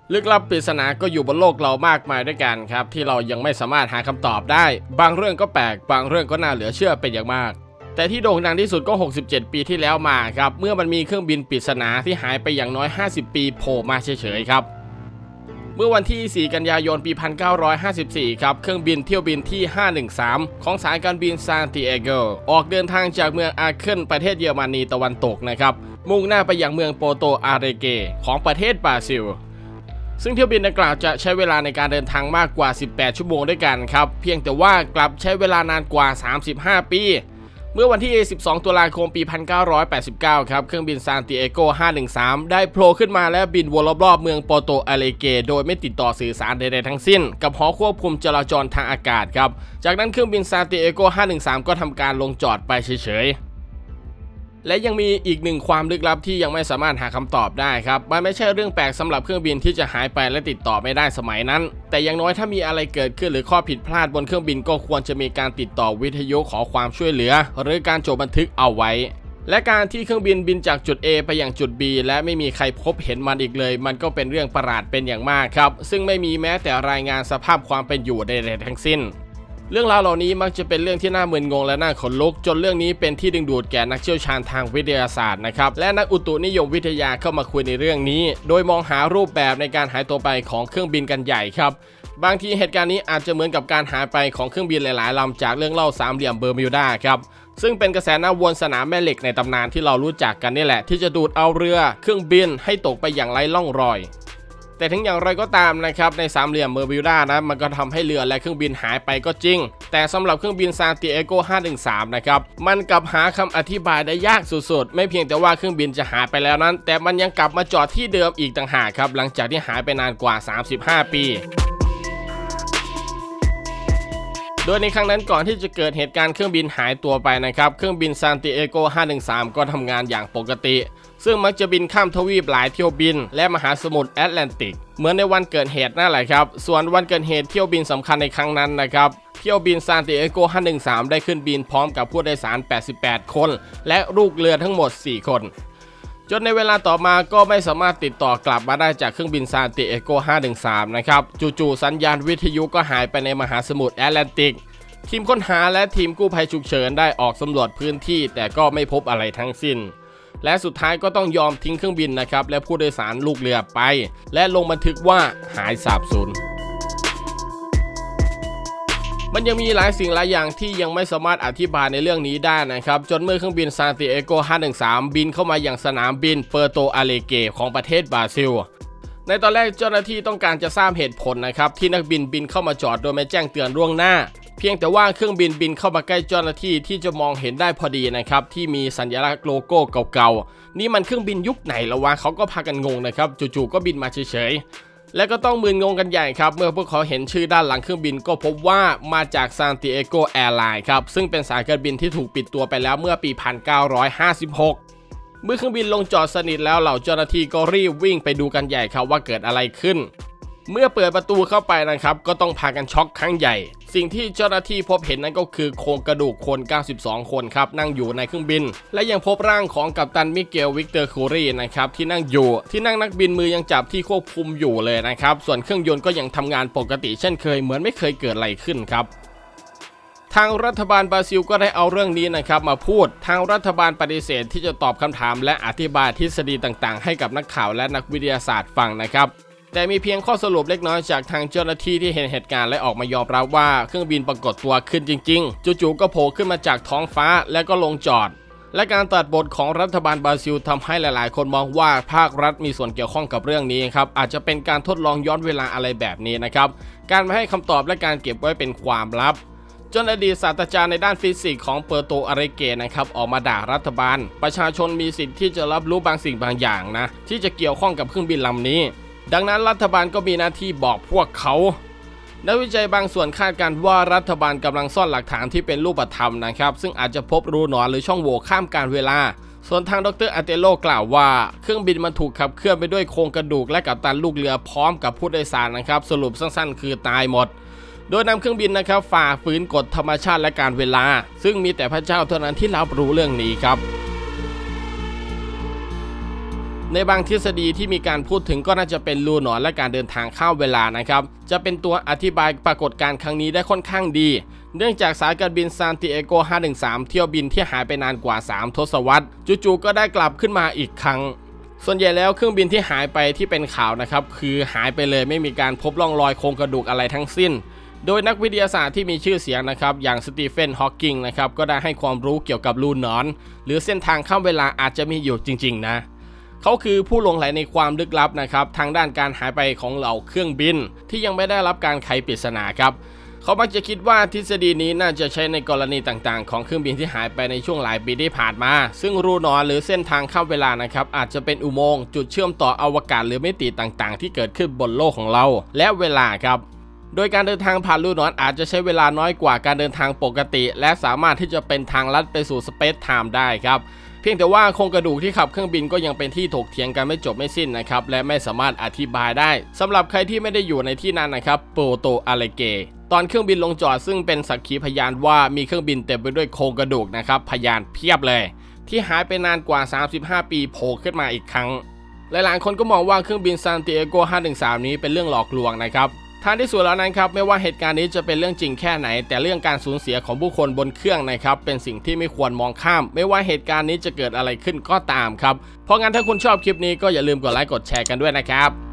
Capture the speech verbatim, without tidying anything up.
ลึกลับปริศนาก็อยู่บนโลกเรามากมายด้วยกันครับที่เรายังไม่สามารถหาคำตอบได้บางเรื่องก็แปลกบางเรื่องก็น่าเหลือเชื่อเป็นอย่างมากแต่ที่โด่งดังที่สุดก็หกสิบเจ็ดปีที่แล้วมาครับเมื่อมันมีเครื่องบินปริศนาที่หายไปอย่างน้อยห้าสิบปีโผล่มาเฉยๆครับเมื่อวันที่สี่กันยายนปีหนึ่งพันเก้าร้อยห้าสิบสี่ครับเครื่องบินเที่ยวบินที่ห้าหนึ่งสามของสายการบินซานติเอโกออกเดินทางจากเมืองอาเคิลประเทศเยอรมนีตะวันตกนะครับมุ่งหน้าไปยังเมืองโปโตอาเรเกของประเทศบราซิลซึ่งเที่ยวบินดังกล่าวจะใช้เวลาในการเดินทางมากกว่าสิบแปดชั่วโมงด้วยกันครับเพียงแต่ว่ากลับใช้เวลานานกว่าสามสิบห้าปีเมื่อวันที่สิบสองตุลาคมปีหนึ่งพันเก้าร้อยแปดสิบเก้าครับเครื่องบินซานติเอโกห้าหนึ่งสามได้โผล่ขึ้นมาและบินวนรอบๆเมืองโปโตอาเรเกโดยไม่ติดต่อสื่อสารใดๆทั้งสิ้นกับหอควบคุมจราจรทางอากาศครับจากนั้นเครื่องบินซานติเอโกห้าหนึ่งสามก็ทำการลงจอดไปเฉยๆและยังมีอีกหนึ่งความลึกลับที่ยังไม่สามารถหาคำตอบได้ครับมันไม่ใช่เรื่องแปลกสำหรับเครื่องบินที่จะหายไปและติดต่อไม่ได้สมัยนั้นแต่อย่างน้อยถ้ามีอะไรเกิดขึ้นหรือข้อผิดพลาดบนเครื่องบินก็ควรจะมีการติดต่อวิทยุขอความช่วยเหลือหรือการจดบันทึกเอาไว้และการที่เครื่องบินบินจากจุด A ไปยังจุด B และไม่มีใครพบเห็นมันอีกเลยมันก็เป็นเรื่องประหลาดเป็นอย่างมากครับซึ่งไม่มีแม้แต่รายงานสภาพความเป็นอยู่ใดๆทั้งสิ้นเรื่องราวเหล่านี้มักจะเป็นเรื่องที่น่ามึนงงและน่าขนลุกจนเรื่องนี้เป็นที่ดึงดูดแก่นักเชี่ยวชาญทางวิทยาศาสตร์นะครับและนักอุตุนิยมวิทยาเข้ามาคุยในเรื่องนี้โดยมองหารูปแบบในการหายตัวไปของเครื่องบินกันใหญ่ครับบางทีเหตุการณ์นี้อาจจะเหมือนกับการหายไปของเครื่องบินหลายๆลำจากเรื่องเล่าสามเหลี่ยมเบอร์มิวดาครับซึ่งเป็นกระแสน้ำวนสนามแม่เหล็กในตำนานที่เรารู้จักกันนี่แหละที่จะดูดเอาเรือเครื่องบินให้ตกไปอย่างไร้ล่องรอยแต่ถึงอย่างไรก็ตามนะครับในสามเหลี่ยมเบอร์มิวดานะมันก็ทำให้เรือและเครื่องบินหายไปก็จริงแต่สำหรับเครื่องบินซานติเอโกห้าหนึ่งสามนะครับมันกลับหาคำอธิบายได้ยากสุดๆไม่เพียงแต่ว่าเครื่องบินจะหายไปแล้วนั้นแต่มันยังกลับมาจอดที่เดิมอีกต่างหากครับหลังจากที่หายไปนานกว่าสามสิบห้าปีโดยในครั้งนั้นก่อนที่จะเกิดเหตุการณ์เครื่องบินหายตัวไปนะครับเครื่องบินซานติเอโกห้าหนึ่งสามก็ทำงานอย่างปกติซึ่งมักจะบินข้ามทวีปหลายเที่ยวบินและมหาสมุทรแอตแลนติกเหมือนในวันเกิดเหตุนั่นแหละครับส่วนวันเกิดเหตุเที่ยวบินสำคัญในครั้งนั้นนะครับเที่ยวบินซานติเอโกห้าหนึ่งสามได้ขึ้นบินพร้อมกับผู้โดยสารแปดสิบแปดคนและลูกเรือทั้งหมดสี่คนจนในเวลาต่อมาก็ไม่สามารถติดต่อกลับมาได้จากเครื่องบินซานติเอโกห้าหนึ่งสามนะครับจู่ๆสัญญาณวิทยุก็หายไปในมหาสมุทรแอตแลนติกทีมค้นหาและทีมกู้ภัยฉุกเฉินได้ออกสำรวจพื้นที่แต่ก็ไม่พบอะไรทั้งสิ้นและสุดท้ายก็ต้องยอมทิ้งเครื่องบินนะครับและผู้โดยสารลูกเรือไปและลงบันทึกว่าหายสาบสูญมันยังมีหลายสิ่งหลายอย่างที่ยังไม่สามารถอธิบายในเรื่องนี้ได้นะครับจนเมื่อเครื่องบินซานติเอโกห้าหนึ่งสามบินเข้ามาอย่างสนามบินเปอร์โตอาเลเกของประเทศบราซิลในตอนแรกเจ้าหน้าที่ต้องการจะทราบเหตุผลนะครับที่นักบินบินเข้ามาจอดโดยไม่แจ้งเตือนล่วงหน้าเพียงแต่ว่าเครื่องบินบินเข้ามาใกล้เจ้าหน้าที่ที่จะมองเห็นได้พอดีนะครับที่มีสัญลักษณ์โลโก้เก่าๆนี่มันเครื่องบินยุคไหนละวะเขาก็พากันงงนะครับจู่ๆก็บินมาเฉยๆและก็ต้องมึนงงกันใหญ่ครับเมื่อพวกเขาเห็นชื่อด้านหลังเครื่องบินก็พบว่ามาจากซานติเอโกแอร์ไลน์ครับซึ่งเป็นสายการบินที่ถูกปิดตัวไปแล้วเมื่อปีหนึ่งพันเก้าร้อยห้าสิบหกเมื่อเครื่องบินลงจอดสนิทแล้วเหล่าเจ้าหน้าที่ก็รีบวิ่งไปดูกันใหญ่ครับว่าเกิดอะไรขึ้นเมื่อเปิดประตูเข้าไปนะครับก็ต้องพากันช็อกครั้งใหญ่สิ่งที่เจ้าหน้าที่พบเห็นนั้นก็คือโครงกระดูกคนเก้าสิบสองคนครับนั่งอยู่ในเครื่องบินและยังพบร่างของกัปตันมิเกลวิกเตอร์คูรีนะครับที่นั่งอยู่ที่นั่งนักบินมือยังจับที่ควบคุมอยู่เลยนะครับส่วนเครื่องยนต์ก็ยังทำงานปกติเช่นเคยเหมือนไม่เคยเกิดอะไรขึ้นครับทางรัฐบาลบราซิลก็ได้เอาเรื่องนี้นะครับมาพูดทางรัฐบาลปฏิเสธที่จะตอบคำถามและอธิบายทฤษฎีต่างๆให้กับนักข่าวและนักวิทยาศาสตร์ฟังนะครับแต่มีเพียงข้อสรุปเล็กน้อยจากทางเจ้าหน้าที่ที่เห็นเหตุการณ์และออกมายอมรับว่าเครื่องบินปรากฏตัวขึ้นจริงๆจู่ๆก็โผล่ขึ้นมาจากท้องฟ้าและก็ลงจอดและการตัดบทของรัฐบาลบราซิลทำให้หลายๆคนมองว่าภาครัฐมีส่วนเกี่ยวข้องกับเรื่องนี้ครับอาจจะเป็นการทดลองย้อนเวลาอะไรแบบนี้นะครับการไม่ให้คำตอบและการเก็บไว้เป็นความลับจนอดีตศาสตราจารย์ในด้านฟิสิกส์ของเปอร์โตอาเรเกนะครับออกมาด่ารัฐบาลประชาชนมีสิทธิ์ที่จะรับรู้บางสิ่งบางอย่างนะที่จะเกี่ยวข้องกับเครื่องบินลำนี้ดังนั้นรัฐบาลก็มีหน้าที่บอกพวกเขานักวิจัยบางส่วนคาดการณ์ว่ารัฐบาลกำลังซ่อนหลักฐานที่เป็นรูปธรรมนะครับซึ่งอาจจะพบรูหนอนหรือช่องโหว่ข้ามกาลเวลาส่วนทางดรอาเตโลกล่าวว่าเครื่องบินมันถูกขับเคลื่อนไปด้วยโครงกระดูกและกัปตันลูกเรือพร้อมกับผู้โดยสารนะครับสรุปสั้นๆคือตายหมดโดยนำเครื่องบินนะครับฝ่าฝืนกฎธรรมชาติและการเวลาซึ่งมีแต่พระเจ้าเท่านั้นที่รับรู้เรื่องนี้ครับในบางทฤษฎีที่มีการพูดถึงก็น่าจะเป็นรูหนอนและการเดินทางข้ามเวลานะครับจะเป็นตัวอธิบายปรากฏการณ์ครั้งนี้ได้ค่อนข้างดีเนื่องจากสายการบินซานติเอโกห้าหนึ่งสามเที่ยวบินที่หายไปนานกว่าสามทศวรรษจู่ๆก็ได้กลับขึ้นมาอีกครั้งส่วนใหญ่แล้วเครื่องบินที่หายไปที่เป็นข่าวนะครับคือหายไปเลยไม่มีการพบร่องรอยโครงกระดูกอะไรทั้งสิ้นโดยนักวิทยาศาสตร์ที่มีชื่อเสียงนะครับอย่างสตีเฟนฮอว์กิงนะครับก็ได้ให้ความรู้เกี่ยวกับรูหนอนหรือเส้นทางข้ามเวลาอาจจะมีอยู่จริงๆนะเขาคือผู้หลงใหลในความลึกลับนะครับทางด้านการหายไปของเหล่าเครื่องบินที่ยังไม่ได้รับการไขปริศนาครับเขามักจะคิดว่าทฤษฎีนี้น่าจะใช้ในกรณีต่างๆของเครื่องบินที่หายไปในช่วงหลายปีที่ผ่านมาซึ่งรูหนอนหรือเส้นทางข้ามเวลานะครับอาจจะเป็นอุโมงค์จุดเชื่อมต่ออวกาศหรือมิติต่างๆที่เกิดขึ้นบนโลกของเราและเวลาครับโดยการเดินทางผ่านรูหนอนอาจจะใช้เวลาน้อยกว่าการเดินทางปกติและสามารถที่จะเป็นทางลัดไปสู่สเปซไทม์ได้ครับเพียงแต่ว่าโครงกระดูกที่ขับเครื่องบินก็ยังเป็นที่ถกเถียงกันไม่จบไม่สิ้นนะครับและไม่สามารถอธิบายได้สำหรับใครที่ไม่ได้อยู่ในที่นั้นนะครับโปโตอาเลเกตอนเครื่องบินลงจอดซึ่งเป็นสักขีพยานว่ามีเครื่องบินเต็มไปด้วยโครงกระดูกนะครับพยานเพียบเลยที่หายไปนานกว่าสามสิบห้าปีโผล่ขึ้นมาอีกครั้งหลายๆคนก็มองว่าเครื่องบินซานติเอโกห้าหนึ่งสามนี้เป็นเรื่องหลอกลวงนะครับท้ายที่สุดแล้วนั้นครับไม่ว่าเหตุการณ์นี้จะเป็นเรื่องจริงแค่ไหนแต่เรื่องการสูญเสียของผู้คนบนเครื่องนะครับเป็นสิ่งที่ไม่ควรมองข้ามไม่ว่าเหตุการณ์นี้จะเกิดอะไรขึ้นก็ตามครับเพราะงั้นถ้าคุณชอบคลิปนี้ก็อย่าลืมกดไลค์กดแชร์กันด้วยนะครับ